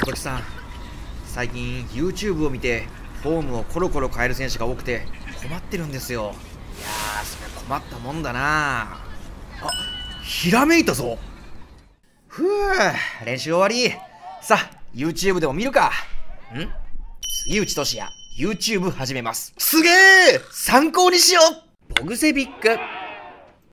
元木さん、最近 YouTube を見てフォームをコロコロ変える選手が多くて困ってるんですよ。いやー、それ困ったもんだな。あ、ひらめいたぞ。ふぅ、練習終わり。さあ YouTube でも見るか。杉内俊也 YouTube 始めます。すげー、参考にしよう。ボグセビック